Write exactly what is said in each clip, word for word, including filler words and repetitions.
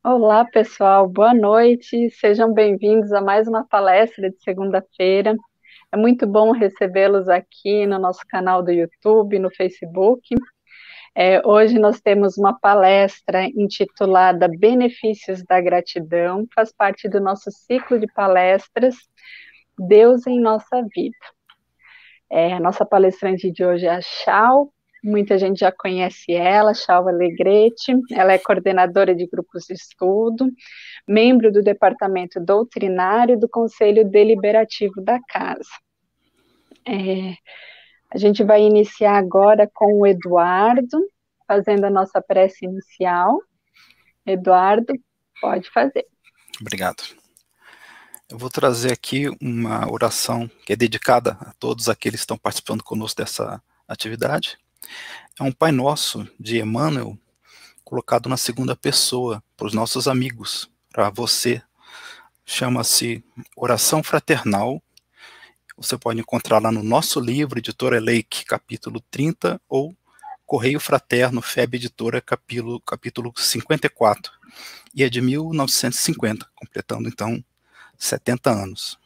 Olá, pessoal, boa noite. Sejam bem-vindos a mais uma palestra de segunda-feira. É muito bom recebê-los aqui no nosso canal do YouTube, no Facebook. É, hoje nós temos uma palestra intitulada Benefícios da Gratidão, faz parte do nosso ciclo de palestras Deus em Nossa Vida. É, a nossa palestrante de hoje é a Chau. Muita gente já conhece ela, Chau Alegrete. Ela é coordenadora de grupos de estudo, membro do Departamento Doutrinário do Conselho Deliberativo da Casa. É, a gente vai iniciar agora com o Eduardo, fazendo a nossa prece inicial. Eduardo, pode fazer. Obrigado. Eu vou trazer aqui uma oração que é dedicada a todos aqueles que estão participando conosco dessa atividade. É um Pai Nosso de Emmanuel, colocado na segunda pessoa, para os nossos amigos, para você. Chama-se Oração Fraternal. Você pode encontrar lá no nosso livro, Editora Leike, capítulo trinta, ou Correio Fraterno, F E B Editora, capítulo, capítulo cinquenta e quatro. E é de mil novecentos e cinquenta, completando então setenta anos.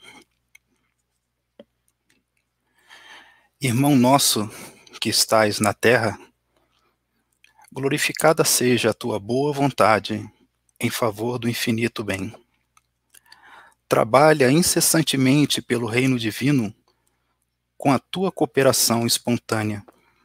Irmão nosso que estais na terra, glorificada seja a tua boa vontade em favor do infinito bem. Trabalha incessantemente pelo reino divino com a tua cooperação espontânea.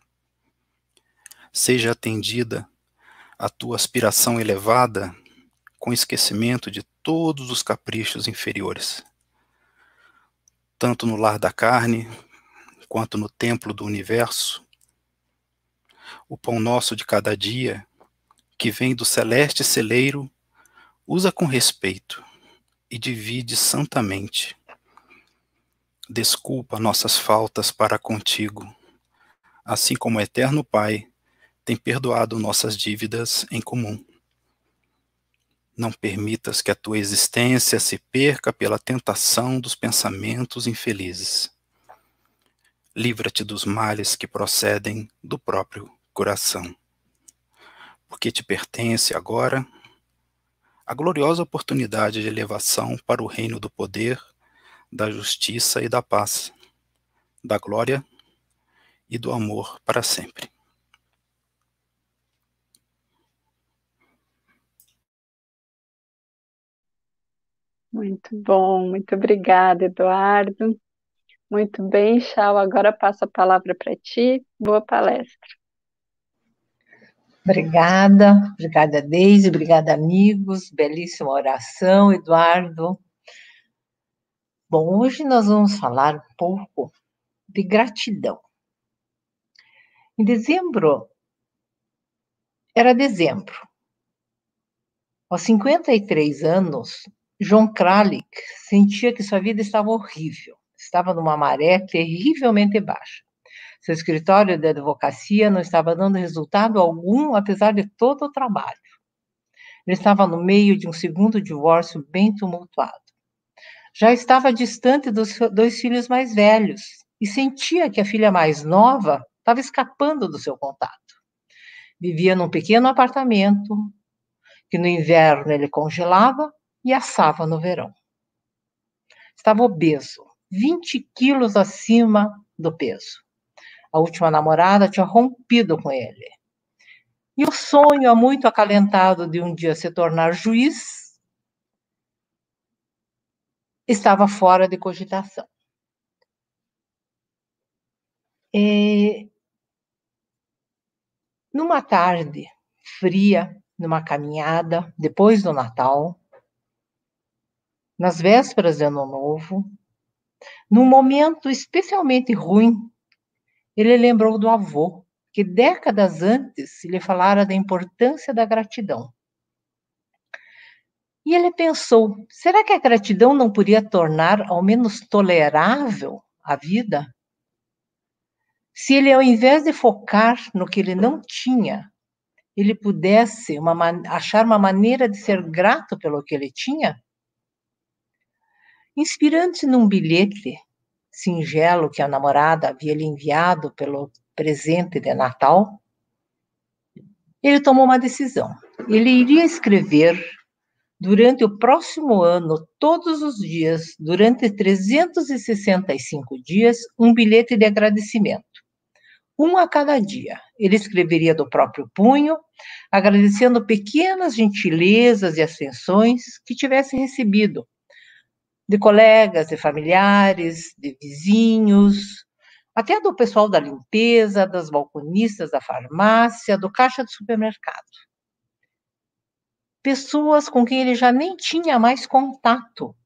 Seja atendida a tua aspiração elevada com esquecimento de todos os caprichos inferiores, tanto no lar da carne, quanto no templo do universo. O pão nosso de cada dia, que vem do celeste celeiro, usa com respeito e divide santamente. Desculpa nossas faltas para contigo, assim como o Eterno Pai tem perdoado nossas dívidas em comum. Não permitas que a tua existência se perca pela tentação dos pensamentos infelizes. Livra-te dos males que procedem do próprio coração, porque te pertence agora a gloriosa oportunidade de elevação para o reino do poder, da justiça e da paz, da glória e do amor para sempre. Muito bom, muito obrigada, Eduardo. Muito bem, Chau, agora passo a palavra para ti. Boa palestra. Obrigada, obrigada, Deise, obrigada, amigos, belíssima oração, Eduardo. Bom, hoje nós vamos falar um pouco de gratidão. Em dezembro, era dezembro, aos cinquenta e três anos, João Kralik sentia que sua vida estava horrível, estava numa maré terrivelmente baixa. Seu escritório de advocacia não estava dando resultado algum, apesar de todo o trabalho. Ele estava no meio de um segundo divórcio bem tumultuado. Já estava distante dos dois filhos mais velhos e sentia que a filha mais nova estava escapando do seu contato. Vivia num pequeno apartamento que no inverno ele congelava e assava no verão. Estava obeso, vinte quilos acima do peso. A última namorada tinha rompido com ele. E o sonho, há muito acalentado de um dia se tornar juiz, estava fora de cogitação. E, numa tarde fria, numa caminhada, depois do Natal, nas vésperas de Ano Novo, num momento especialmente ruim, ele lembrou do avô, que décadas antes lhe falara da importância da gratidão. E ele pensou, será que a gratidão não poderia tornar ao menos tolerável a vida? Se ele, ao invés de focar no que ele não tinha, ele pudesse uma, achar uma maneira de ser grato pelo que ele tinha? Inspirando-se num bilhete singelo que a namorada havia lhe enviado pelo presente de Natal, ele tomou uma decisão. Ele iria escrever durante o próximo ano, todos os dias, durante trezentos e sessenta e cinco dias, um bilhete de agradecimento. Um a cada dia. Ele escreveria do próprio punho, agradecendo pequenas gentilezas e atenções que tivesse recebido, de colegas, de familiares, de vizinhos, até do pessoal da limpeza, das balconistas da farmácia, do caixa do supermercado. Pessoas com quem ele já nem tinha mais contato,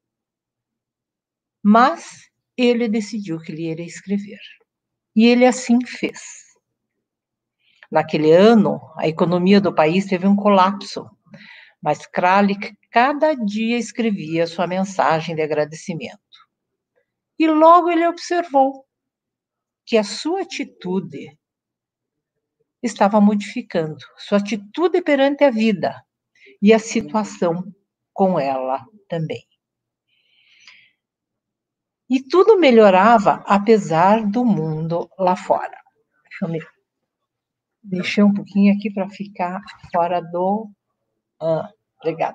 mas ele decidiu que ele iria escrever. E ele assim fez. Naquele ano, a economia do país teve um colapso, mas Kralik cada dia escrevia sua mensagem de agradecimento. E logo ele observou que a sua atitude estava modificando, sua atitude perante a vida e a situação com ela também. E tudo melhorava apesar do mundo lá fora. Deixa eu me deixar um pouquinho aqui para ficar fora do... Ah, obrigada.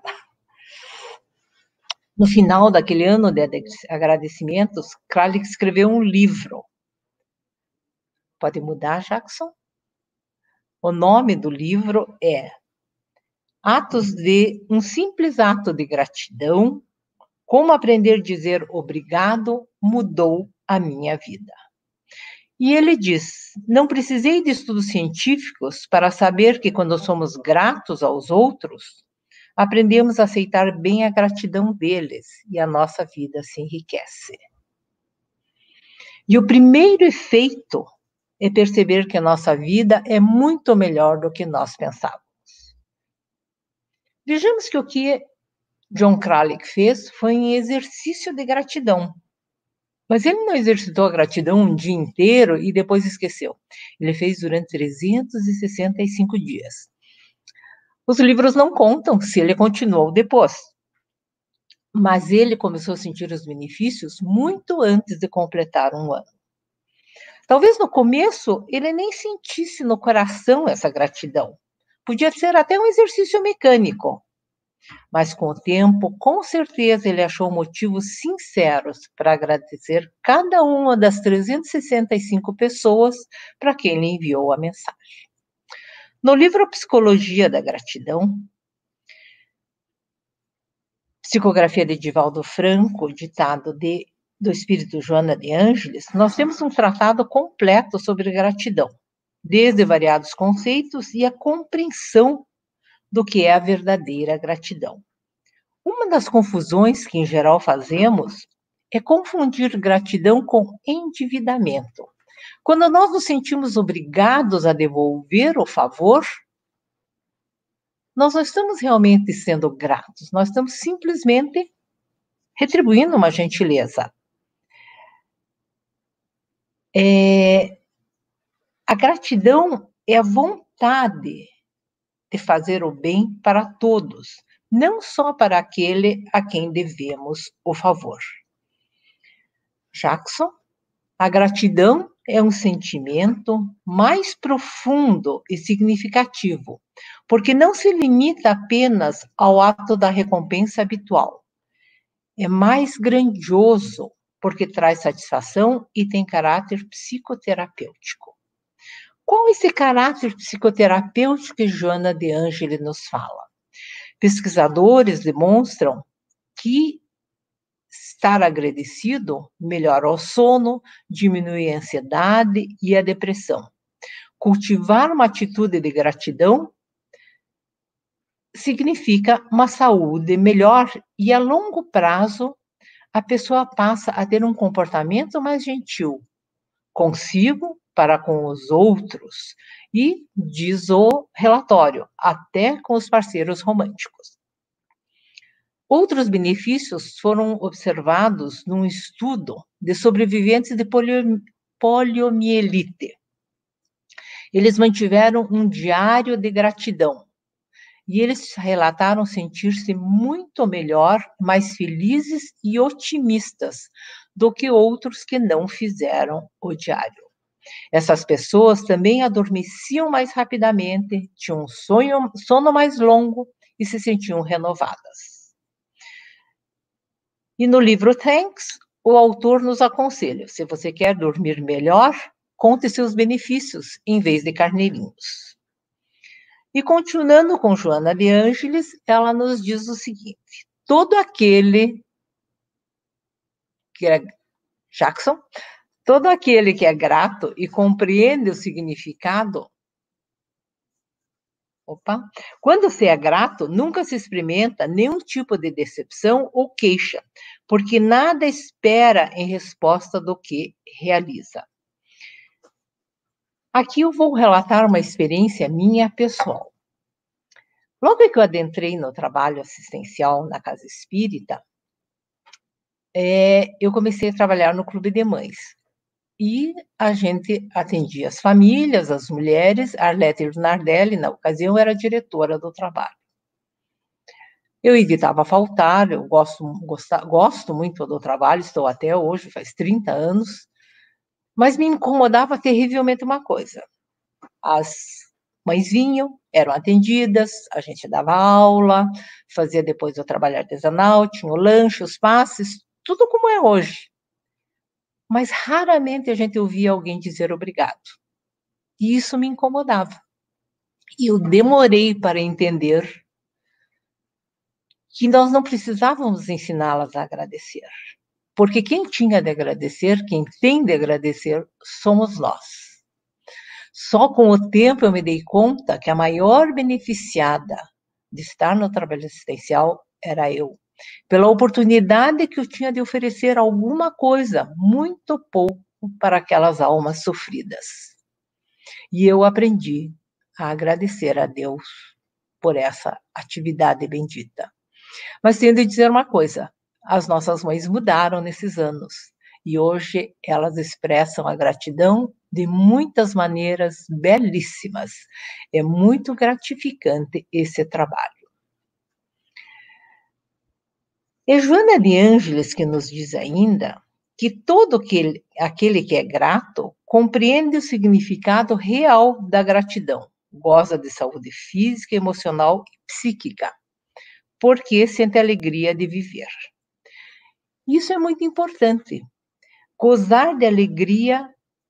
No final daquele ano de agradecimentos, Kralik escreveu um livro. Pode mudar, Jackson? O nome do livro é Atos de um simples ato de gratidão, como aprender a dizer obrigado mudou a minha vida. E ele diz, não precisei de estudos científicos para saber que quando somos gratos aos outros, aprendemos a aceitar bem a gratidão deles e a nossa vida se enriquece. E o primeiro efeito é perceber que a nossa vida é muito melhor do que nós pensávamos. Vejamos que o que John Kralik fez foi um exercício de gratidão. Mas ele não exercitou a gratidão um dia inteiro e depois esqueceu. Ele fez durante trezentos e sessenta e cinco dias. Os livros não contam se ele continuou depois. Mas ele começou a sentir os benefícios muito antes de completar um ano. Talvez no começo ele nem sentisse no coração essa gratidão. Podia ser até um exercício mecânico. Mas com o tempo, com certeza, ele achou motivos sinceros para agradecer cada uma das trezentas e sessenta e cinco pessoas para quem ele enviou a mensagem. No livro Psicologia da Gratidão, psicografia de Divaldo Franco, ditado de, do espírito Joana de Ângeles, nós temos um tratado completo sobre gratidão, desde variados conceitos e a compreensão do que é a verdadeira gratidão. Uma das confusões que, em geral, fazemos é confundir gratidão com endividamento. Quando nós nos sentimos obrigados a devolver o favor, nós não estamos realmente sendo gratos, nós estamos simplesmente retribuindo uma gentileza. É, a gratidão é a vontade de fazer o bem para todos, não só para aquele a quem devemos o favor. Jackson, a gratidão é um sentimento mais profundo e significativo, porque não se limita apenas ao ato da recompensa habitual. É mais grandioso, porque traz satisfação e tem caráter psicoterapêutico. Qual esse caráter psicoterapêutico que Joana de Ângeles nos fala? Pesquisadores demonstram que estar agradecido melhora o sono, diminui a ansiedade e a depressão. Cultivar uma atitude de gratidão significa uma saúde melhor e, a longo prazo, a pessoa passa a ter um comportamento mais gentil consigo, para com os outros, e, diz o relatório, até com os parceiros românticos. Outros benefícios foram observados num estudo de sobreviventes de polio, poliomielite. Eles mantiveram um diário de gratidão, e eles relataram sentir-se muito melhor, mais felizes e otimistas do que outros que não fizeram o diário. Essas pessoas também adormeciam mais rapidamente, tinham um sonho, sono mais longo e se sentiam renovadas. E no livro Thanks, o autor nos aconselha, se você quer dormir melhor, conte seus benefícios em vez de carneirinhos. E continuando com Joana de Ângeles, ela nos diz o seguinte: todo aquele que é Jackson, todo aquele que é grato e compreende o significado. Opa! Quando se é grato, nunca se experimenta nenhum tipo de decepção ou queixa, porque nada espera em resposta do que realiza. Aqui eu vou relatar uma experiência minha pessoal. Logo que eu adentrei no trabalho assistencial na Casa Espírita, é, eu comecei a trabalhar no Clube de Mães. E a gente atendia as famílias, as mulheres. Arlete Nardelli, na ocasião, era diretora do trabalho. Eu evitava faltar, eu gosto, gosto, gosto muito do trabalho, estou até hoje, faz trinta anos, mas me incomodava terrivelmente uma coisa. As mães vinham, eram atendidas, a gente dava aula, fazia depois o trabalho artesanal, tinha o lanche, os passes, tudo como é hoje. Mas raramente a gente ouvia alguém dizer obrigado. E isso me incomodava. E eu demorei para entender que nós não precisávamos ensiná-las a agradecer. Porque quem tinha de agradecer, quem tem de agradecer, somos nós. Só com o tempo eu me dei conta que a maior beneficiada de estar no trabalho assistencial era eu. Pela oportunidade que eu tinha de oferecer alguma coisa, muito pouco, para aquelas almas sofridas. E eu aprendi a agradecer a Deus por essa atividade bendita. Mas tenho de dizer uma coisa, as nossas mães mudaram nesses anos, e hoje elas expressam a gratidão de muitas maneiras belíssimas. É muito gratificante esse trabalho. É Joana de Ângeles que nos diz ainda que todo aquele, aquele que é grato compreende o significado real da gratidão, goza de saúde física, emocional e psíquica, porque sente a alegria de viver. Isso é muito importante. Gozar de alegria,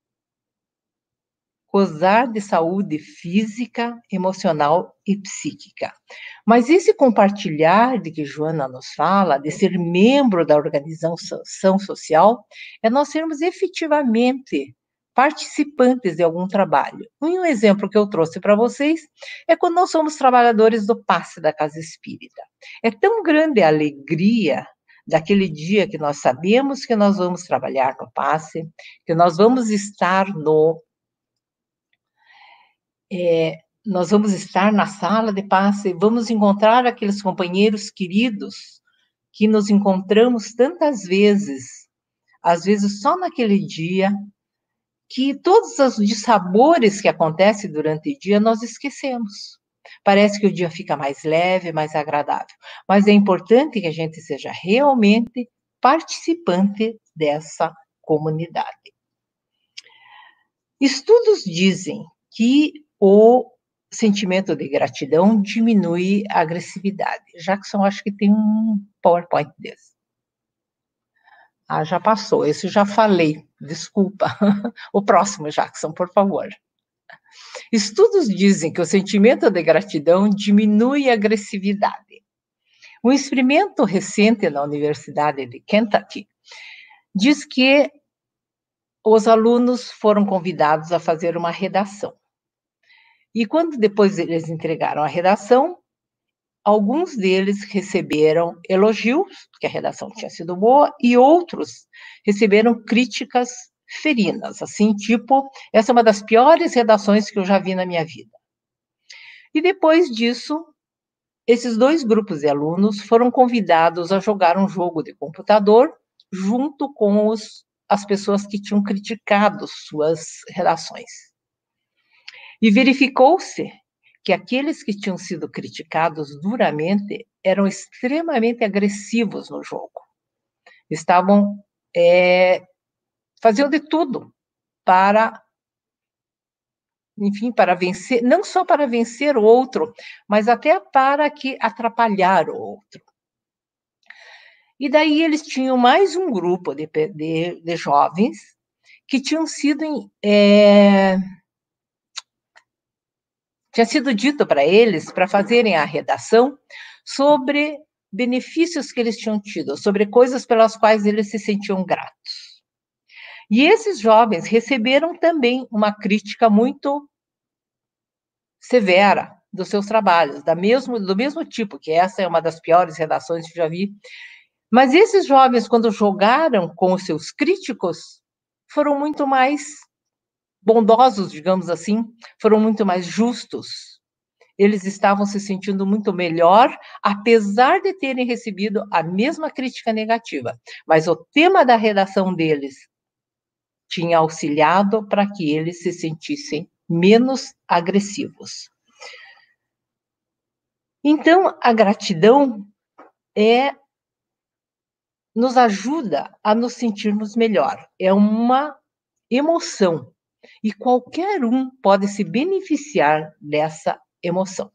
gozar de saúde física, emocional e psíquica. Mas esse compartilhar de que Joana nos fala, de ser membro da organização social, é nós sermos efetivamente participantes de algum trabalho. Um exemplo que eu trouxe para vocês é quando nós somos trabalhadores do passe da Casa Espírita. É tão grande a alegria daquele dia que nós sabemos que nós vamos trabalhar no passe, que nós vamos estar no... É, nós vamos estar na sala de passe, vamos encontrar aqueles companheiros queridos que nos encontramos tantas vezes, às vezes só naquele dia, que todos os dissabores que acontecem durante o dia nós esquecemos. Parece que o dia fica mais leve, mais agradável. Mas é importante que a gente seja realmente participante dessa comunidade. Estudos dizem que o sentimento de gratidão diminui a agressividade. Jackson, acho que tem um PowerPoint desse. Ah, já passou, esse eu já falei, desculpa. O próximo, Jackson, por favor. Estudos dizem que o sentimento de gratidão diminui a agressividade. Um experimento recente na Universidade de Kentucky diz que os alunos foram convidados a fazer uma redação. E quando depois eles entregaram a redação, alguns deles receberam elogios, que a redação tinha sido boa, e outros receberam críticas ferinas, assim, tipo, essa é uma das piores redações que eu já vi na minha vida. E depois disso, esses dois grupos de alunos foram convidados a jogar um jogo de computador junto com os, as pessoas que tinham criticado suas redações. E verificou-se que aqueles que tinham sido criticados duramente eram extremamente agressivos no jogo. Estavam, é, faziam de tudo para, enfim, para vencer, não só para vencer o outro, mas até para que atrapalhar o outro. E daí eles tinham mais um grupo de, de, de jovens que tinham sido... É, tinha sido dito para eles, para fazerem a redação, sobre benefícios que eles tinham tido, sobre coisas pelas quais eles se sentiam gratos. E esses jovens receberam também uma crítica muito severa dos seus trabalhos, da mesmo, do mesmo tipo, que essa é uma das piores redações que já vi. Mas esses jovens, quando jogaram com os seus críticos, foram muito mais bondosos, digamos assim, foram muito mais justos. Eles estavam se sentindo muito melhor, apesar de terem recebido a mesma crítica negativa. Mas o tema da redação deles tinha auxiliado para que eles se sentissem menos agressivos. Então, a gratidão é, nos ajuda a nos sentirmos melhor. É uma emoção. E qualquer um pode se beneficiar dessa emoção.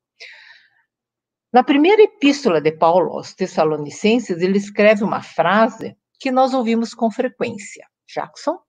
Na primeira epístola de Paulo aos Tessalonicenses, ele escreve uma frase que nós ouvimos com frequência. Jackson?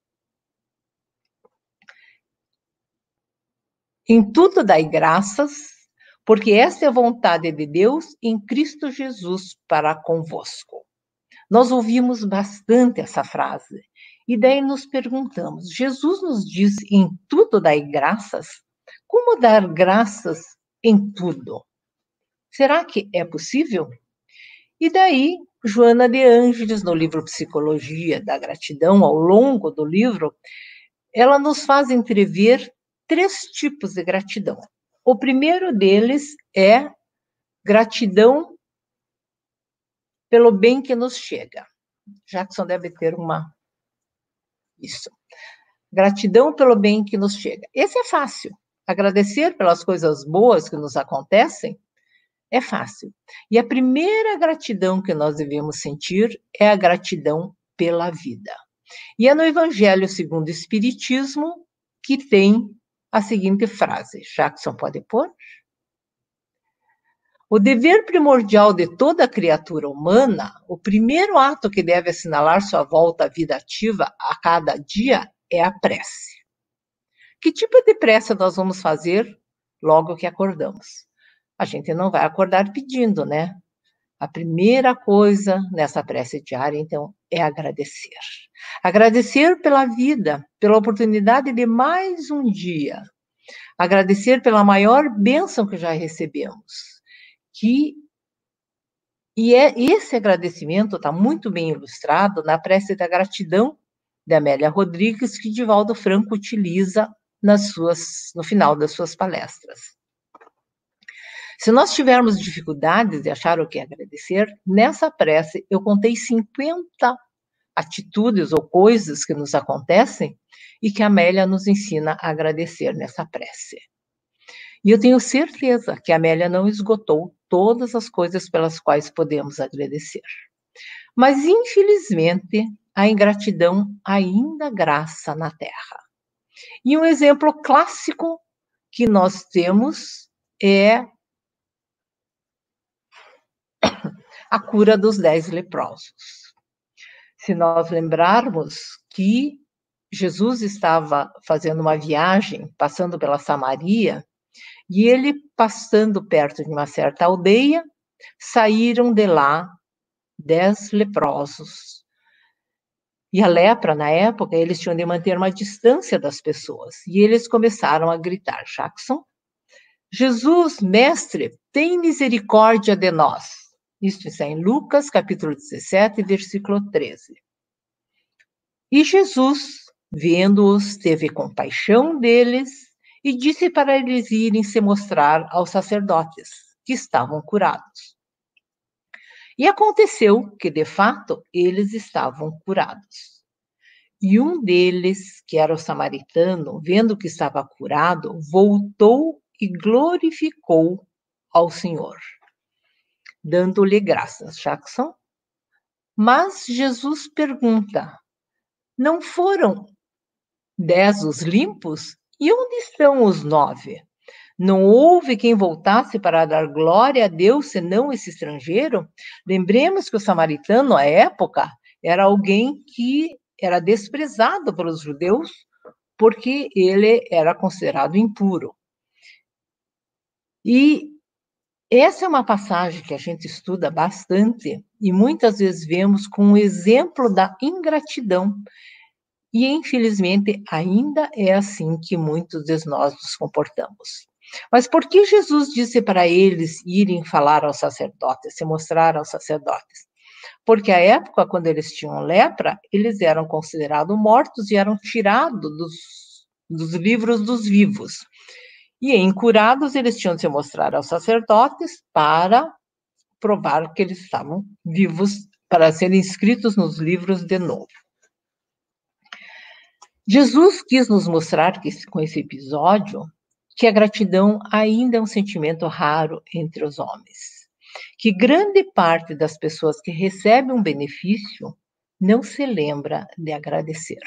Em tudo dai graças, porque esta é a vontade de Deus em Cristo Jesus para convosco. Nós ouvimos bastante essa frase, e daí nos perguntamos, Jesus nos diz em tudo dai graças? Como dar graças em tudo? Será que é possível? E daí, Joana de Ângeles, no livro Psicologia da Gratidão, ao longo do livro, ela nos faz entrever três tipos de gratidão. O primeiro deles é gratidão pelo bem que nos chega. Jackson deve ter uma... Isso. Gratidão pelo bem que nos chega. Esse é fácil. Agradecer pelas coisas boas que nos acontecem é fácil. E a primeira gratidão que nós devemos sentir é a gratidão pela vida. E é no Evangelho segundo o Espiritismo que tem a seguinte frase. Jackson, pode pôr? O dever primordial de toda criatura humana, o primeiro ato que deve assinalar sua volta à vida ativa a cada dia é a prece. Que tipo de prece nós vamos fazer logo que acordamos? A gente não vai acordar pedindo, né? A primeira coisa nessa prece diária, então, é agradecer. Agradecer pela vida, pela oportunidade de mais um dia. Agradecer pela maior bênção que já recebemos. Que, e é, esse agradecimento está muito bem ilustrado na prece da gratidão de Amélia Rodrigues, que Divaldo Franco utiliza nas suas, no final das suas palestras. Se nós tivermos dificuldades de achar o que agradecer, nessa prece eu contei cinquenta atitudes ou coisas que nos acontecem e que a Amélia nos ensina a agradecer nessa prece. E eu tenho certeza que a Amélia não esgotou todas as coisas pelas quais podemos agradecer. Mas, infelizmente, a ingratidão ainda graça na Terra. E um exemplo clássico que nós temos é a cura dos dez leprosos. Se nós lembrarmos que Jesus estava fazendo uma viagem, passando pela Samaria, e ele, passando perto de uma certa aldeia, saíram de lá dez leprosos. E a lepra, na época, eles tinham de manter uma distância das pessoas. E eles começaram a gritar, Jackson, Jesus, mestre, tem misericórdia de nós. Isto está em Lucas, capítulo dezessete, versículo treze. E Jesus, vendo-os, teve compaixão deles e disse para eles irem se mostrar aos sacerdotes, que estavam curados. E aconteceu que, de fato, eles estavam curados. E um deles, que era o samaritano, vendo que estava curado, voltou e glorificou ao Senhor, dando-lhe graças. Jackson? Mas Jesus pergunta, não foram dez os limpos? E onde estão os nove? Não houve quem voltasse para dar glória a Deus, senão esse estrangeiro. Lembremos que o samaritano, à época, era alguém que era desprezado pelos judeus, porque ele era considerado impuro. E essa é uma passagem que a gente estuda bastante, e muitas vezes vemos como um exemplo da ingratidão. E, infelizmente, ainda é assim que muitos de nós nos comportamos. Mas por que Jesus disse para eles irem falar aos sacerdotes, se mostrar aos sacerdotes? Porque, à época, quando eles tinham lepra, eles eram considerados mortos e eram tirados dos, dos livros dos vivos. E, em curados, eles tinham de se mostrar aos sacerdotes para provar que eles estavam vivos, para serem inscritos nos livros de novo. Jesus quis nos mostrar que, com esse episódio, que a gratidão ainda é um sentimento raro entre os homens. Que grande parte das pessoas que recebem um benefício não se lembra de agradecer.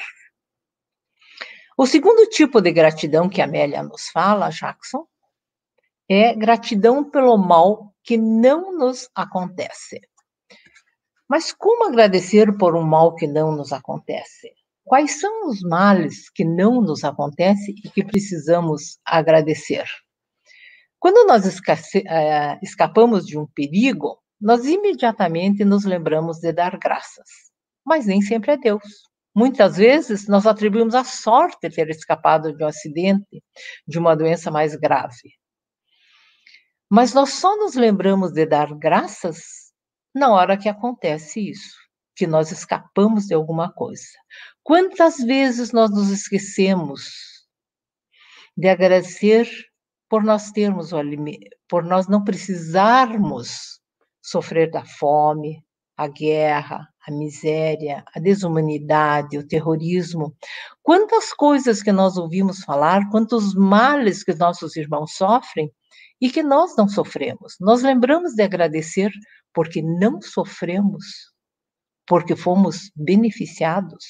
O segundo tipo de gratidão que a Amélia nos fala, Jackson, é gratidão pelo mal que não nos acontece. Mas como agradecer por um mal que não nos acontece? Quais são os males que não nos acontecem e que precisamos agradecer? Quando nós escasse, uh, escapamos de um perigo, nós imediatamente nos lembramos de dar graças. Mas nem sempre é Deus. Muitas vezes nós atribuímos a sorte de ter escapado de um acidente, de uma doença mais grave. Mas nós só nos lembramos de dar graças na hora que acontece isso, que nós escapamos de alguma coisa. Quantas vezes nós nos esquecemos de agradecer por nós termos o alimento, por nós não precisarmos sofrer da fome, a guerra, a miséria, a desumanidade, o terrorismo. Quantas coisas que nós ouvimos falar, quantos males que nossos irmãos sofrem e que nós não sofremos. Nós lembramos de agradecer porque não sofremos, porque fomos beneficiados.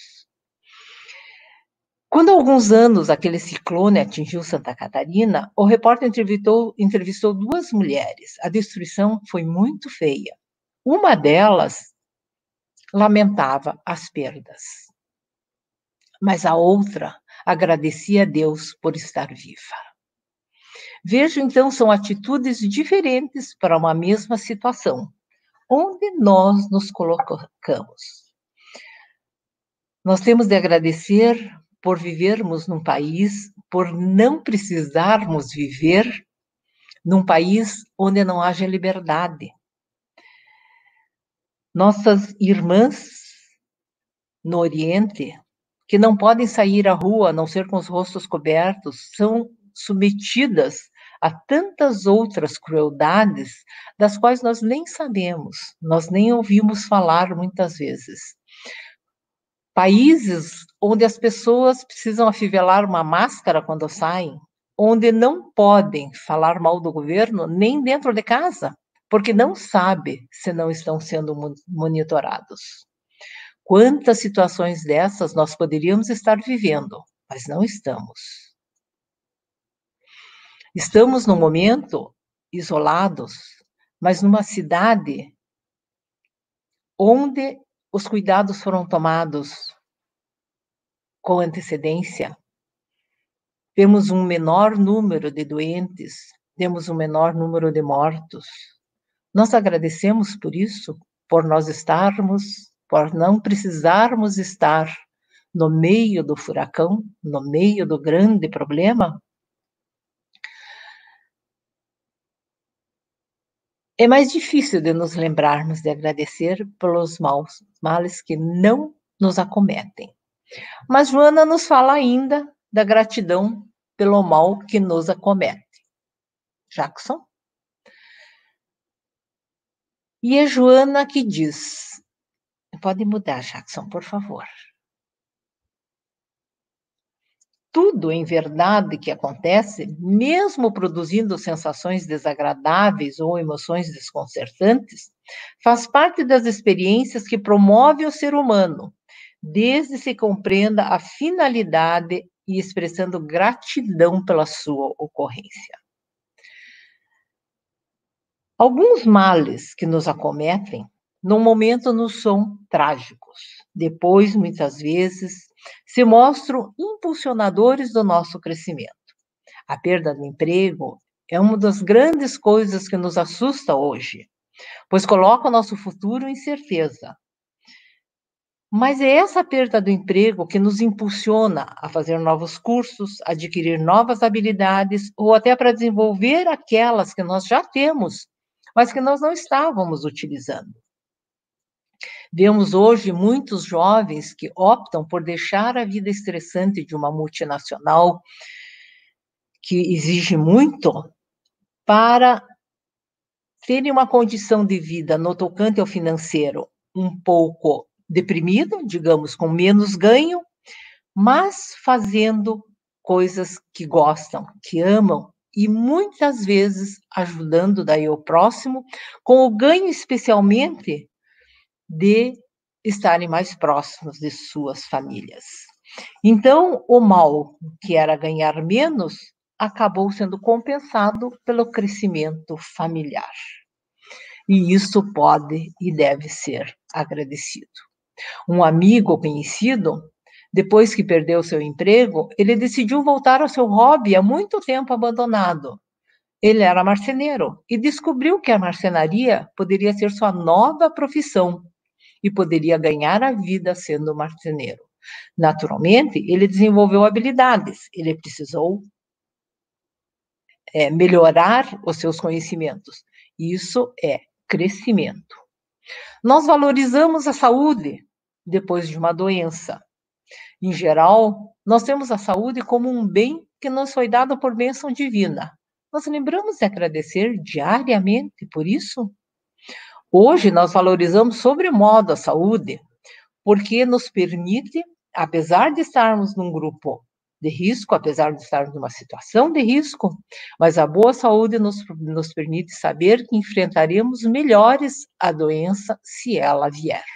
Quando há alguns anos aquele ciclone atingiu Santa Catarina, o repórter entrevistou, entrevistou duas mulheres. A destruição foi muito feia. Uma delas lamentava as perdas, mas a outra agradecia a Deus por estar viva. Vejo, então, são atitudes diferentes para uma mesma situação, onde nós nos colocamos. Nós temos de agradecer por vivermos num país, por não precisarmos viver num país onde não haja liberdade. Nossas irmãs no Oriente, que não podem sair à rua, a não ser com os rostos cobertos, são submetidas a tantas outras crueldades, das quais nós nem sabemos, nós nem ouvimos falar muitas vezes. Países onde as pessoas precisam afivelar uma máscara quando saem, onde não podem falar mal do governo nem dentro de casa, porque não sabe se não estão sendo monitorados. Quantas situações dessas nós poderíamos estar vivendo, mas não estamos. Estamos num momento isolados, mas numa cidade onde os cuidados foram tomados com antecedência. Temos um menor número de doentes, temos um menor número de mortos. Nós agradecemos por isso, por nós estarmos, por não precisarmos estar no meio do furacão, no meio do grande problema. É mais difícil de nos lembrarmos de agradecer pelos maus, males que não nos acometem. Mas Joana nos fala ainda da gratidão pelo mal que nos acomete. Jackson? E é Joana que diz... Pode mudar, Jackson, por favor. Tudo, em verdade, que acontece, mesmo produzindo sensações desagradáveis ou emoções desconcertantes, faz parte das experiências que promove o ser humano, desde se compreenda a finalidade e expressando gratidão pela sua ocorrência. Alguns males que nos acometem, no momento nos são trágicos. Depois, muitas vezes, se mostram impulsionadores do nosso crescimento. A perda do emprego é uma das grandes coisas que nos assusta hoje, pois coloca o nosso futuro em incerteza. Mas é essa perda do emprego que nos impulsiona a fazer novos cursos, adquirir novas habilidades ou até para desenvolver aquelas que nós já temos, mas que nós não estávamos utilizando. Vemos hoje muitos jovens que optam por deixar a vida estressante de uma multinacional que exige muito para terem uma condição de vida no tocante ao financeiro um pouco deprimido, digamos, com menos ganho, mas fazendo coisas que gostam, que amam, e muitas vezes ajudando daí o próximo, com o ganho especialmente de estarem mais próximos de suas famílias. Então, o mal, que era ganhar menos, acabou sendo compensado pelo crescimento familiar. E isso pode e deve ser agradecido. Um amigo conhecido, depois que perdeu seu emprego, ele decidiu voltar ao seu hobby há muito tempo abandonado. Ele era marceneiro e descobriu que a marcenaria poderia ser sua nova profissão e poderia ganhar a vida sendo marceneiro. Naturalmente, ele desenvolveu habilidades, ele precisou é, melhorar os seus conhecimentos. Isso é crescimento. Nós valorizamos a saúde depois de uma doença. Em geral, nós temos a saúde como um bem que nos foi dado por bênção divina. Nós lembramos de agradecer diariamente por isso? Hoje, nós valorizamos sobremodo a saúde, porque nos permite, apesar de estarmos num grupo de risco, apesar de estarmos numa situação de risco, mas a boa saúde nos, nos permite saber que enfrentaremos melhores a doença se ela vier.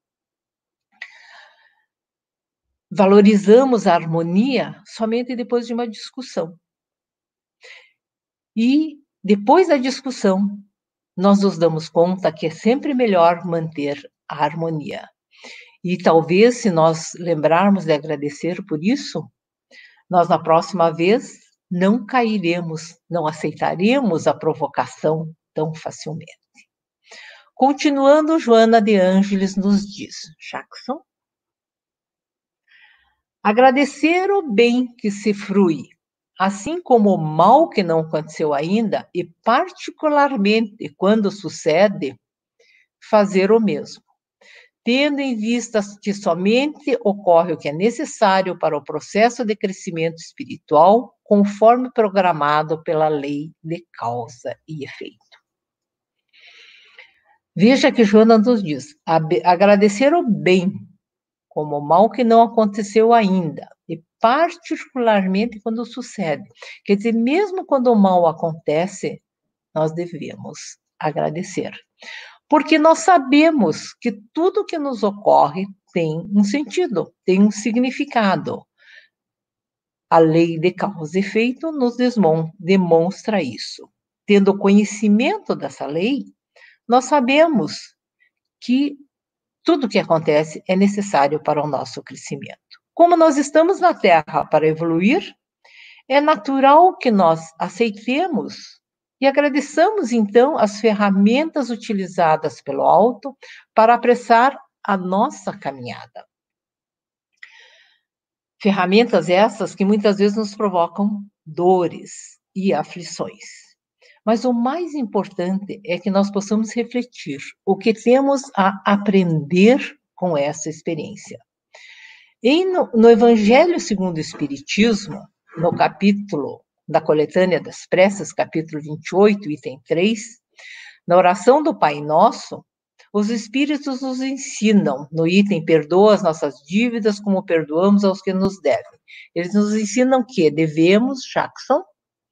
Valorizamos a harmonia somente depois de uma discussão. E depois da discussão, nós nos damos conta que é sempre melhor manter a harmonia. E talvez, se nós lembrarmos de agradecer por isso, nós, na próxima vez, não cairemos, não aceitaremos a provocação tão facilmente. Continuando, Joana de Ângeles nos diz, Jackson, agradecer o bem que se frui, assim como o mal que não aconteceu ainda, e particularmente quando sucede, fazer o mesmo, tendo em vista que somente ocorre o que é necessário para o processo de crescimento espiritual, conforme programado pela lei de causa e efeito. Veja que Joana nos diz, agradecer o bem, como o mal que não aconteceu ainda, e particularmente quando sucede. Quer dizer, mesmo quando o mal acontece, nós devemos agradecer. Porque nós sabemos que tudo que nos ocorre tem um sentido, tem um significado. A lei de causa e efeito nos demonstra isso. Tendo conhecimento dessa lei, nós sabemos que tudo que acontece é necessário para o nosso crescimento. Como nós estamos na Terra para evoluir, é natural que nós aceitemos e agradeçamos, então, as ferramentas utilizadas pelo alto para apressar a nossa caminhada. Ferramentas essas que muitas vezes nos provocam dores e aflições. Mas o mais importante é que nós possamos refletir o que temos a aprender com essa experiência. E no, no Evangelho segundo o Espiritismo, no capítulo da Coletânea das Preces, capítulo vinte e oito, item três, na oração do Pai Nosso, os Espíritos nos ensinam, no item perdoa as nossas dívidas como perdoamos aos que nos devem. Eles nos ensinam que devemos, Jackson,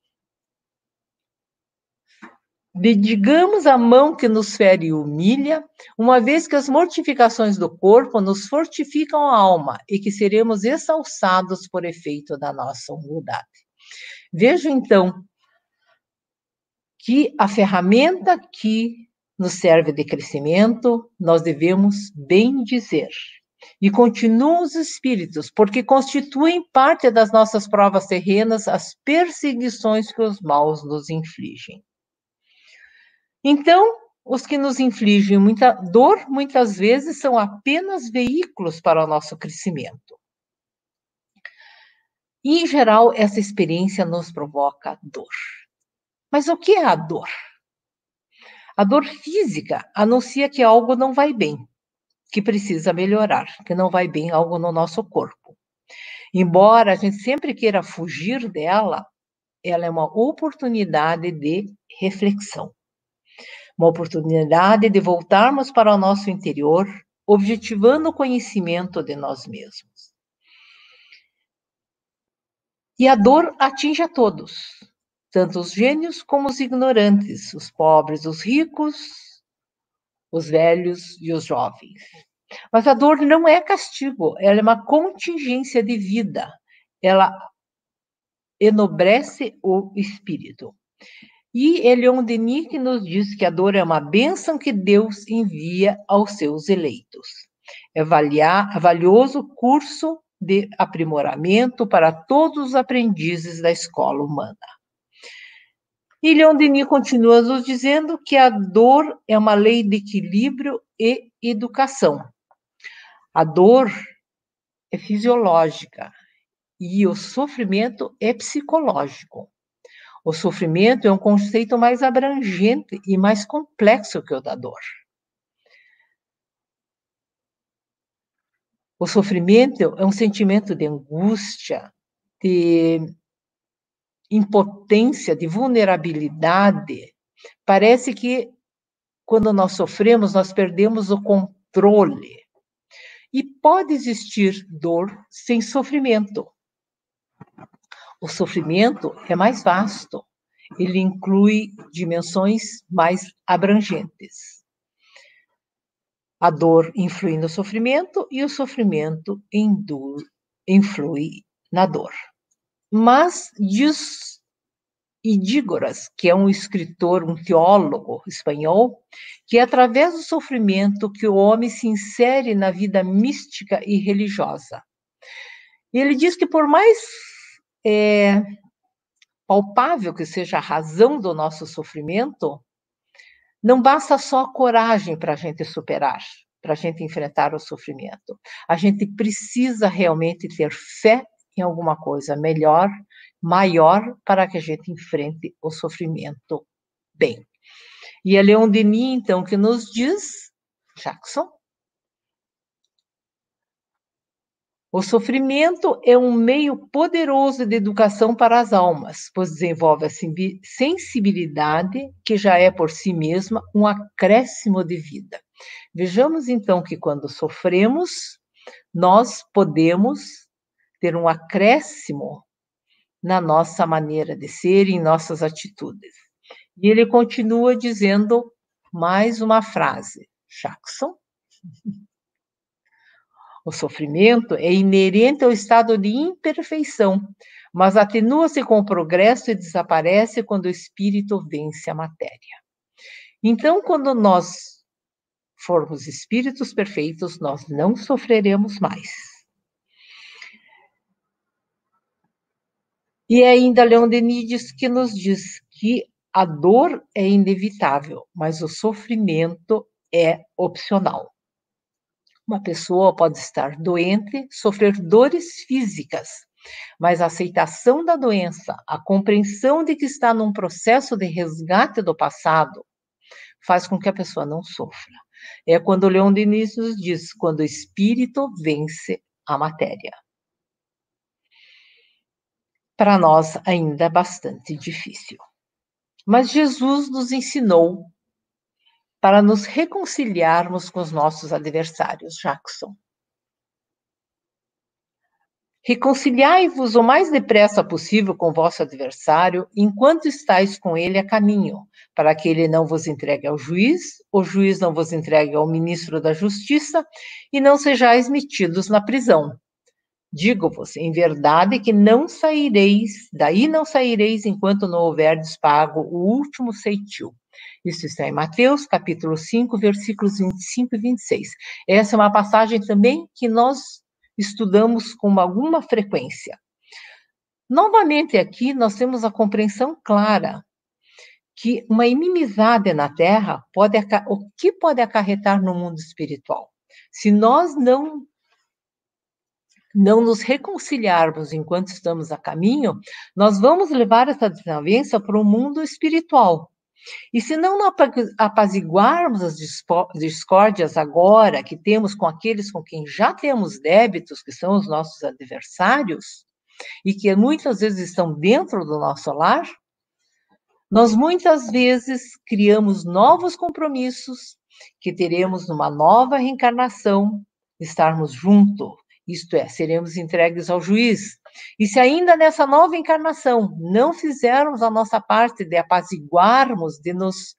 bendigamos a mão que nos fere e humilha, uma vez que as mortificações do corpo nos fortificam a alma e que seremos exalçados por efeito da nossa humildade. Vejo, então, que a ferramenta que nos serve de crescimento, nós devemos bem dizer. E continuam os espíritos, porque constituem parte das nossas provas terrenas as perseguições que os maus nos infligem. Então, os que nos infligem muita dor, muitas vezes são apenas veículos para o nosso crescimento. E, em geral, essa experiência nos provoca dor. Mas o que é a dor? A dor física anuncia que algo não vai bem, que precisa melhorar, que não vai bem algo no nosso corpo. Embora a gente sempre queira fugir dela, ela é uma oportunidade de reflexão. Uma oportunidade de voltarmos para o nosso interior, objetivando o conhecimento de nós mesmos. E a dor atinge a todos, tanto os gênios como os ignorantes, os pobres, os ricos, os velhos e os jovens. Mas a dor não é castigo, ela é uma contingência de vida. Ela enobrece o espírito. E Leon Denis que nos diz que a dor é uma bênção que Deus envia aos seus eleitos. É valioso curso de aprimoramento para todos os aprendizes da escola humana. E Leon Denis continua nos dizendo que a dor é uma lei de equilíbrio e educação. A dor é fisiológica e o sofrimento é psicológico. O sofrimento é um conceito mais abrangente e mais complexo que o da dor. O sofrimento é um sentimento de angústia, de impotência, de vulnerabilidade. Parece que quando nós sofremos, nós perdemos o controle. E pode existir dor sem sofrimento. O sofrimento é mais vasto, ele inclui dimensões mais abrangentes. A dor influi no sofrimento e o sofrimento influi na dor. Mas diz Idígoras, que é um escritor, um teólogo espanhol, que é através do sofrimento que o homem se insere na vida mística e religiosa. E ele diz que por mais é, palpável que seja a razão do nosso sofrimento, não basta só a coragem para a gente superar, para a gente enfrentar o sofrimento. A gente precisa realmente ter fé em alguma coisa melhor, maior, para que a gente enfrente o sofrimento bem. E é Leon Denis, então, que nos diz, Jackson, o sofrimento é um meio poderoso de educação para as almas, pois desenvolve a sensibilidade, que já é por si mesma um acréscimo de vida. Vejamos, então, que quando sofremos, nós podemos ter um acréscimo na nossa maneira de ser e em nossas atitudes. E ele continua dizendo mais uma frase, Jackson. O sofrimento é inerente ao estado de imperfeição, mas atenua-se com o progresso e desaparece quando o espírito vence a matéria. Então, quando nós formos espíritos perfeitos, nós não sofreremos mais. E ainda Leon Denis que nos diz que a dor é inevitável, mas o sofrimento é opcional. Uma pessoa pode estar doente, sofrer dores físicas, mas a aceitação da doença, a compreensão de que está num processo de resgate do passado, faz com que a pessoa não sofra. É quando Leon Denis nos diz, quando o espírito vence a matéria. Para nós ainda é bastante difícil. Mas Jesus nos ensinou para nos reconciliarmos com os nossos adversários, Jackson. Reconciliai-vos o mais depressa possível com o vosso adversário, enquanto estáis com ele a caminho, para que ele não vos entregue ao juiz, o juiz não vos entregue ao ministro da justiça, e não sejais metidos na prisão. Digo-vos, em verdade, que não saireis, daí não saireis enquanto não houverdes pago o último ceitil. Isso está em Mateus, capítulo cinco, versículos vinte e cinco e vinte e seis. Essa é uma passagem também que nós estudamos com alguma frequência. Novamente aqui nós temos a compreensão clara que uma inimizade na Terra pode, o que pode acarretar no mundo espiritual? Se nós não não nos reconciliarmos enquanto estamos a caminho, nós vamos levar essa desavença para o mundo espiritual. E se não apaziguarmos as discórdias agora que temos com aqueles com quem já temos débitos, que são os nossos adversários, e que muitas vezes estão dentro do nosso lar, nós muitas vezes criamos novos compromissos que teremos numa nova reencarnação, estarmos juntos. Isto é, seremos entregues ao juiz. E se ainda nessa nova encarnação não fizermos a nossa parte de apaziguarmos, de nos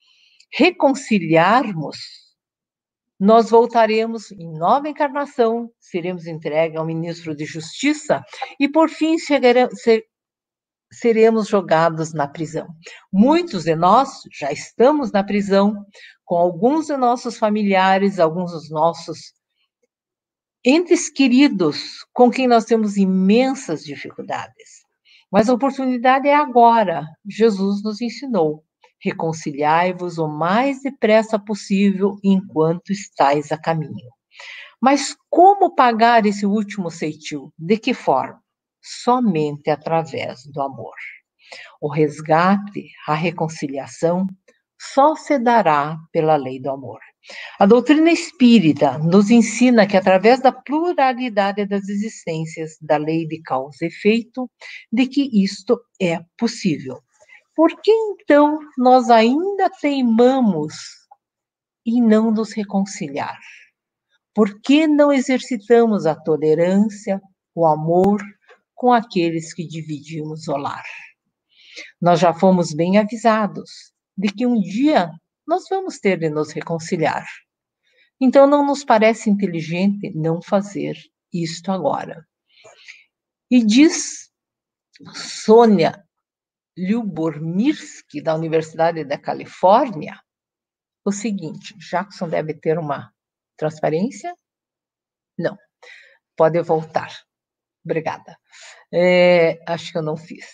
reconciliarmos, nós voltaremos em nova encarnação, seremos entregues ao ministro de Justiça e, por fim, chegaremos, seremos jogados na prisão. Muitos de nós já estamos na prisão, com alguns de nossos familiares, alguns dos nossos entes queridos, com quem nós temos imensas dificuldades. Mas a oportunidade é agora. Jesus nos ensinou: reconciliai-vos o mais depressa possível enquanto estáis a caminho. Mas como pagar esse último ceitil? De que forma? Somente através do amor. O resgate, a reconciliação, só se dará pela lei do amor. A doutrina espírita nos ensina que, através da pluralidade das existências, da lei de causa e efeito, de que isto é possível. Por que, então, nós ainda teimamos em não nos reconciliar? Por que não exercitamos a tolerância, o amor com aqueles que dividimos o lar? Nós já fomos bem avisados de que um dia nós vamos ter de nos reconciliar. Então, não nos parece inteligente não fazer isto agora. E diz Sônia Lyubomirsky, da Universidade da Califórnia, o seguinte: Jackson deve ter uma transparência? Não. Pode voltar. Obrigada. É, acho que eu não fiz.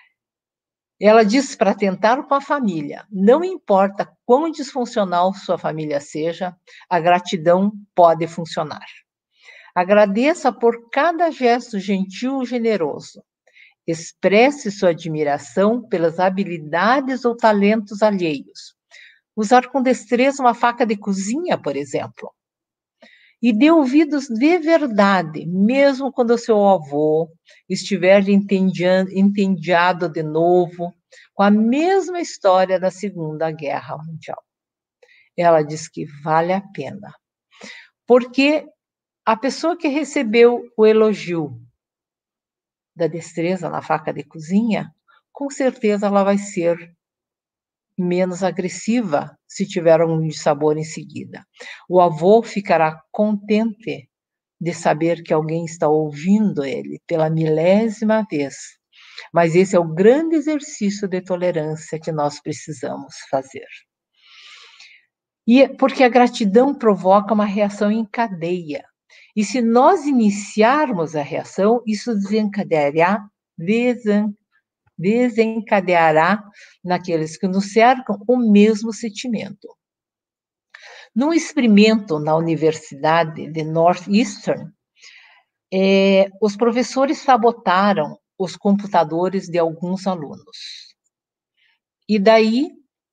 Ela diz para tentar com a família: não importa quão disfuncional sua família seja, a gratidão pode funcionar. Agradeça por cada gesto gentil e generoso. Expresse sua admiração pelas habilidades ou talentos alheios. Usar com destreza uma faca de cozinha, por exemplo. E dê ouvidos de verdade, mesmo quando o seu avô estiver entediado de novo, com a mesma história da Segunda Guerra Mundial. Ela diz que vale a pena. Porque a pessoa que recebeu o elogio da destreza na faca de cozinha, com certeza ela vai ser menos agressiva se tiver algum dissabor em seguida. O avô ficará contente de saber que alguém está ouvindo ele pela milésima vez. Mas esse é o grande exercício de tolerância que nós precisamos fazer. E porque a gratidão provoca uma reação em cadeia. E se nós iniciarmos a reação, isso desencadeará, desencadeará desencadeará naqueles que nos cercam o mesmo sentimento. Num experimento na Universidade de Northeastern, é, os professores sabotaram os computadores de alguns alunos. E daí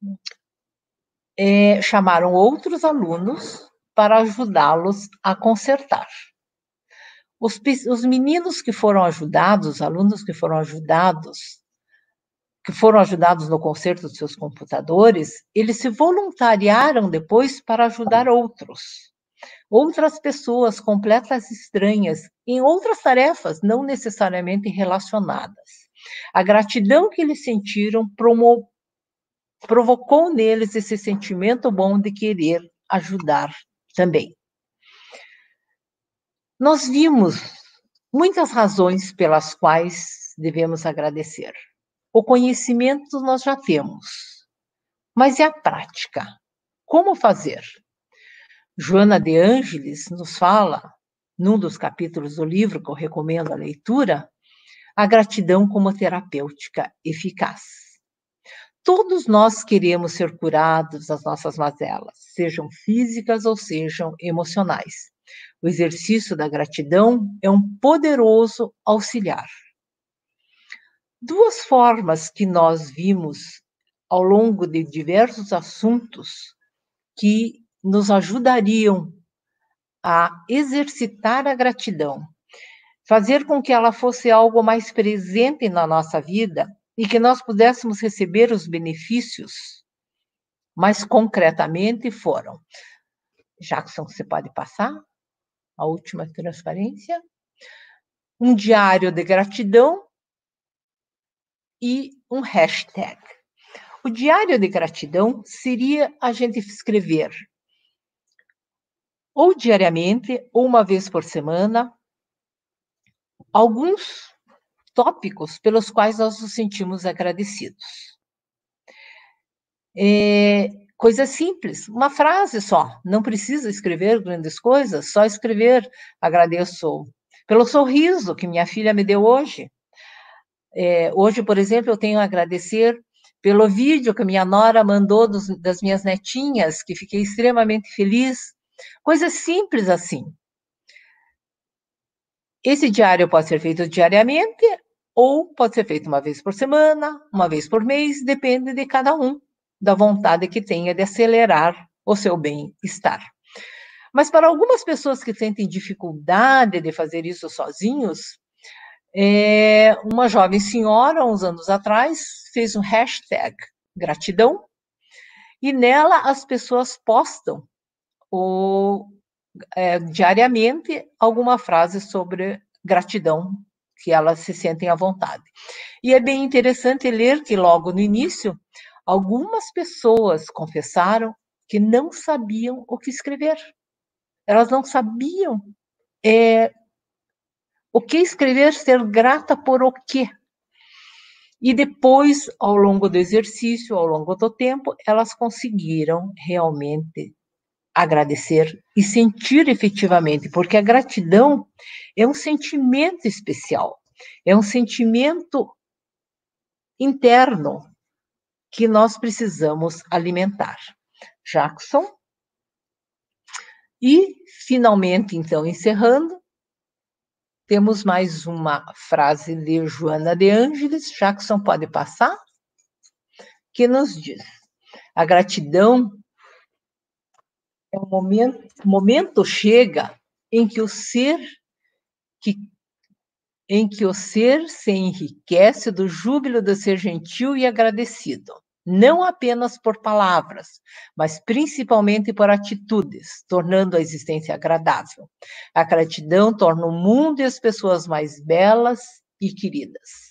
é, chamaram outros alunos para ajudá-los a consertar. Os, os meninos que foram ajudados, os alunos que foram ajudados, que foram ajudados no conserto dos seus computadores, eles se voluntariaram depois para ajudar outros. Outras pessoas completas estranhas, em outras tarefas, não necessariamente relacionadas. A gratidão que eles sentiram promo- provocou neles esse sentimento bom de querer ajudar também. Nós vimos muitas razões pelas quais devemos agradecer. O conhecimento nós já temos, mas e a prática? Como fazer? Joana de Ângeles nos fala, num dos capítulos do livro que eu recomendo a leitura, a gratidão como terapêutica eficaz. Todos nós queremos ser curados das nossas mazelas, sejam físicas ou sejam emocionais. O exercício da gratidão é um poderoso auxiliar. Duas formas que nós vimos ao longo de diversos assuntos que nos ajudariam a exercitar a gratidão, fazer com que ela fosse algo mais presente na nossa vida e que nós pudéssemos receber os benefícios mais concretamente foram. Jackson, você pode passar a última transparência? Um diário de gratidão e um hashtag. O diário de gratidão seria a gente escrever ou diariamente, ou uma vez por semana, alguns tópicos pelos quais nós nos sentimos agradecidos. É, coisa simples, uma frase só, não precisa escrever grandes coisas, só escrever, agradeço pelo sorriso que minha filha me deu hoje. É, hoje, por exemplo, eu tenho a agradecer pelo vídeo que minha nora mandou dos, das minhas netinhas, que fiquei extremamente feliz. Coisas simples assim. Esse diário pode ser feito diariamente ou pode ser feito uma vez por semana, uma vez por mês, depende de cada um, da vontade que tenha de acelerar o seu bem-estar. Mas para algumas pessoas que sentem dificuldade de fazer isso sozinhos, é, uma jovem senhora, uns anos atrás, fez um hashtag gratidão e nela as pessoas postam o, é, diariamente alguma frase sobre gratidão, que elas se sentem à vontade. E é bem interessante ler que logo no início, algumas pessoas confessaram que não sabiam o que escrever. Elas não sabiam é, o que escrever, ser grata por o quê. E depois, ao longo do exercício, ao longo do tempo, elas conseguiram realmente agradecer e sentir efetivamente, porque a gratidão é um sentimento especial, é um sentimento interno que nós precisamos alimentar. Jackson. E, finalmente, então, encerrando, temos mais uma frase de Joana de Ângeles, Jackson pode passar, que nos diz: a gratidão é um momento, momento chega em que o ser que em que o ser se enriquece do júbilo de ser gentil e agradecido, não apenas por palavras, mas principalmente por atitudes, tornando a existência agradável. A gratidão torna o mundo e as pessoas mais belas e queridas.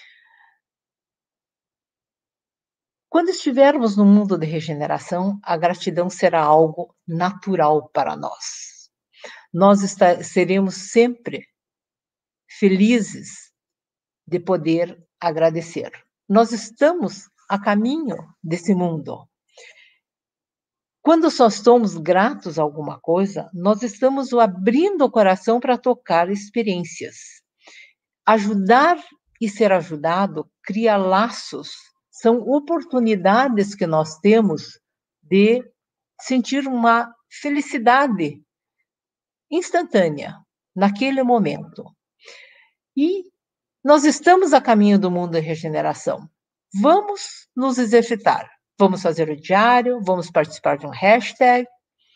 Quando estivermos no mundo de regeneração, a gratidão será algo natural para nós. Nós está, seremos sempre felizes de poder agradecer. Nós estamos a caminho desse mundo. Quando só estamos gratos a alguma coisa, nós estamos abrindo o coração para tocar experiências. Ajudar e ser ajudado cria laços, são oportunidades que nós temos de sentir uma felicidade instantânea, naquele momento. E nós estamos a caminho do mundo de regeneração. Vamos nos exercitar. Vamos fazer o diário, vamos participar de um hashtag.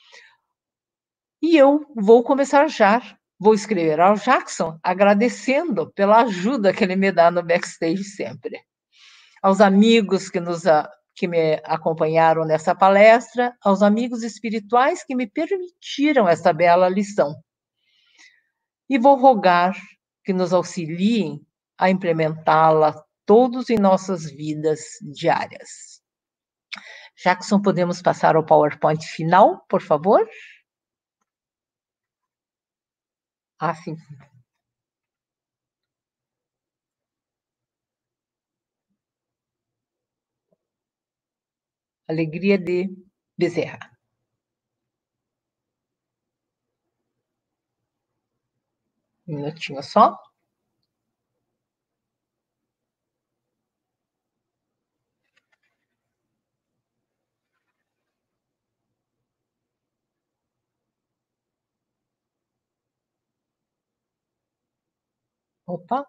E eu vou começar já. Vou escrever ao Jackson agradecendo pela ajuda que ele me dá no backstage sempre. Aos amigos que, nos, que me acompanharam nessa palestra, aos amigos espirituais que me permitiram essa bela lição. E vou rogar que nos auxiliem a implementá-la todos em nossas vidas diárias. Jackson, podemos passar ao PowerPoint final, por favor? Ah, sim. Alegria de Bezerra. Um minutinho só. Opa.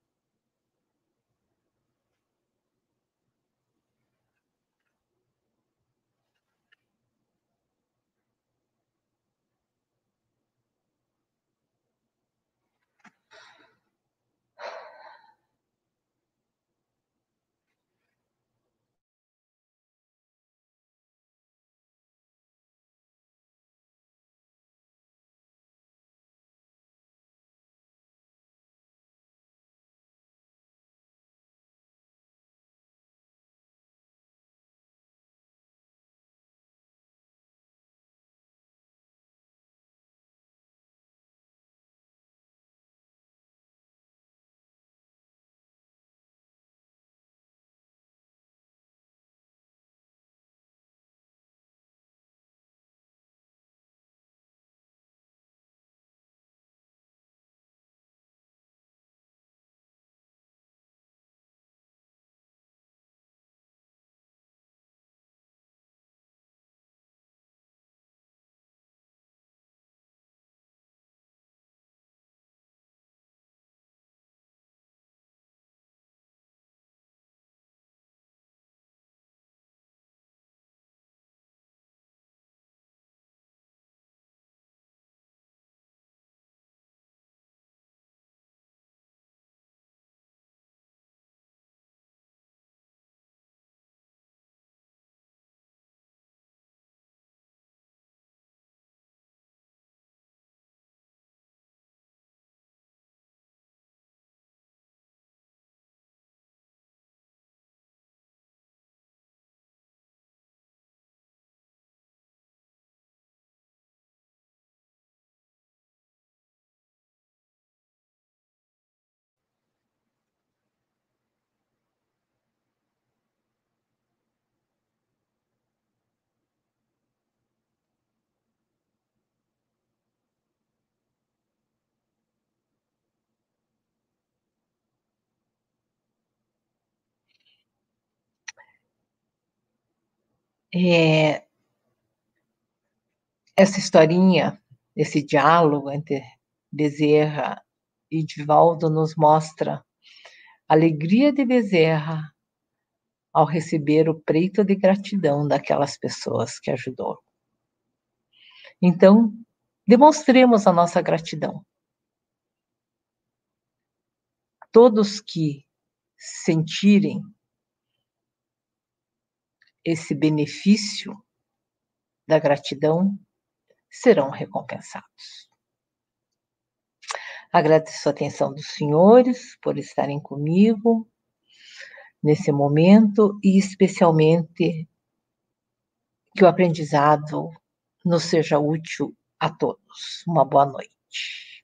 É, essa historinha, esse diálogo entre Bezerra e Divaldo nos mostra a alegria de Bezerra ao receber o preito de gratidão daquelas pessoas que ajudou. Então, demonstremos a nossa gratidão. Todos que sentirem esse benefício da gratidão serão recompensados. Agradeço a atenção dos senhores por estarem comigo nesse momento e especialmente que o aprendizado nos seja útil a todos. Uma boa noite.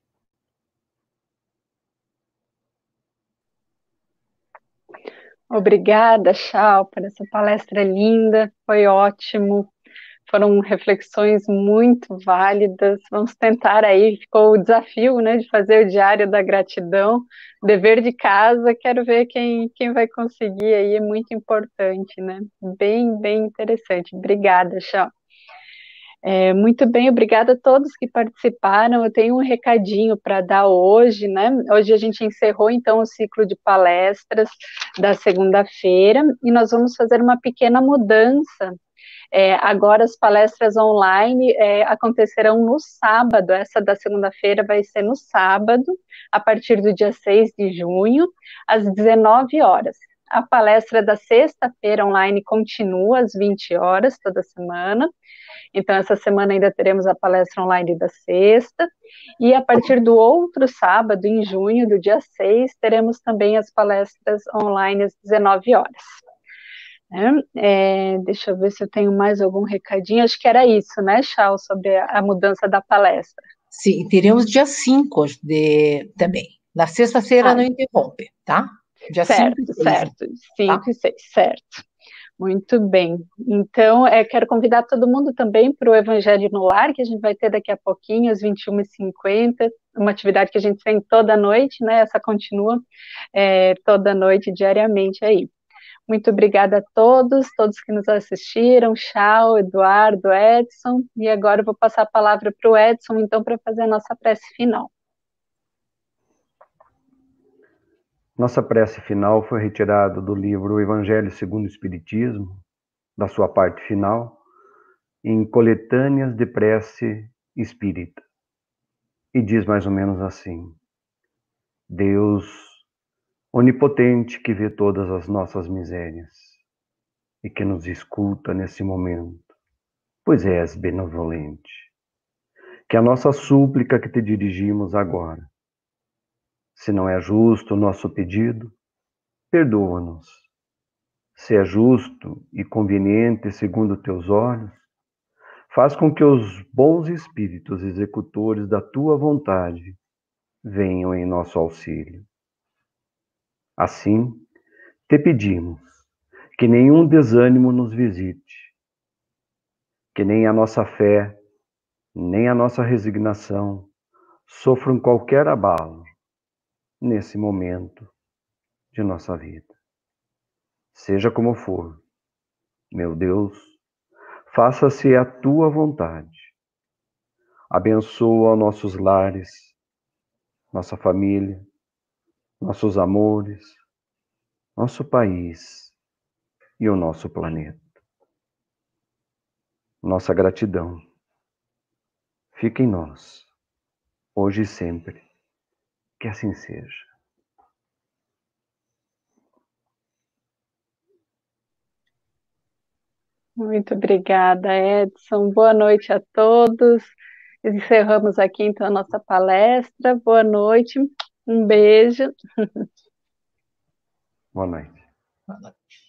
Obrigada, Chau, por essa palestra linda, foi ótimo. Foram reflexões muito válidas. Vamos tentar aí, ficou o desafio, né, de fazer o Diário da Gratidão, dever de casa, quero ver quem, quem vai conseguir aí, é muito importante, né? Bem, bem interessante. Obrigada, Chau. É, muito bem, obrigada a todos que participaram. Eu tenho um recadinho para dar hoje, né? Hoje a gente encerrou então o ciclo de palestras da segunda-feira e nós vamos fazer uma pequena mudança. É, agora as palestras online é, acontecerão no sábado, essa da segunda-feira vai ser no sábado, a partir do dia seis de junho, às dezenove horas. A palestra da sexta-feira online continua às vinte horas, toda semana. Então, essa semana ainda teremos a palestra online da sexta, e a partir do outro sábado, em junho, do dia seis, teremos também as palestras online às dezenove horas. É, deixa eu ver se eu tenho mais algum recadinho, acho que era isso, né, Chau, sobre a, a mudança da palestra. Sim, teremos dia cinco de, também. Na sexta-feira ah, não interrompe, tá? Dia certo, cinco e seis, certo, cinco tá? e seis, certo. Muito bem. Então, é, quero convidar todo mundo também para o Evangelho no Lar, que a gente vai ter daqui a pouquinho, às vinte e uma e cinquenta, uma atividade que a gente tem toda noite, né? Essa continua é, toda noite, diariamente aí. Muito obrigada a todos, todos que nos assistiram, Chau, Eduardo, Edson, e agora eu vou passar a palavra para o Edson, então, para fazer a nossa prece final. Nossa prece final foi retirada do livro Evangelho segundo o Espiritismo, da sua parte final, em Coletâneas de Prece Espírita. E diz mais ou menos assim: Deus onipotente que vê todas as nossas misérias e que nos escuta nesse momento, pois és benevolente. Que a nossa súplica que te dirigimos agora, se não é justo o nosso pedido, perdoa-nos. Se é justo e conveniente segundo teus olhos, faz com que os bons espíritos executores da tua vontade venham em nosso auxílio. Assim, te pedimos que nenhum desânimo nos visite, que nem a nossa fé, nem a nossa resignação sofram qualquer abalo nesse momento de nossa vida. Seja como for, meu Deus, faça-se a tua vontade. Abençoa nossos lares, nossa família, nossos amores, nosso país e o nosso planeta. Nossa gratidão fica em nós, hoje e sempre. Que assim seja. Muito obrigada, Edson. Boa noite a todos. Encerramos aqui, então, a nossa palestra. Boa noite, um beijo. Boa noite. Boa noite.